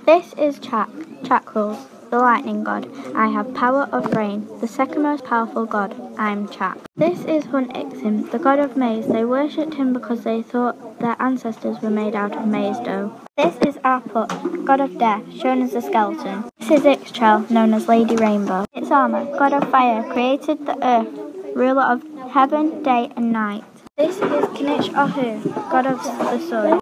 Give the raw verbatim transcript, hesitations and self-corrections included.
This is Chak, Chak rules, the lightning god. I have power of rain, the second most powerful god. I'm Chak. This is Hun Ixim, the god of maize. They worshipped him because they thought their ancestors were made out of maize dough. This is Aput, god of death, shown as a skeleton. This is Ixchel, known as Lady Rainbow. It's Armor, god of fire, created the earth, ruler of heaven, day and night. This is Kinich Ohu, god of the sun.